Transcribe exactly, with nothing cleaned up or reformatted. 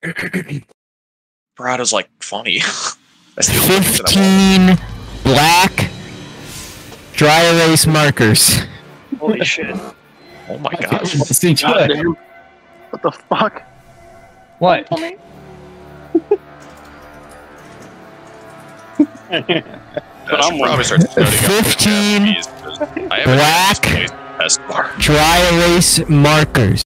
Barado's like funny. That's the Fifteen black dry erase markers. Holy shit. Oh my gosh. God damn. What the fuck? What? I should probably start Fifteen I haven't black test bar. dry erase markers.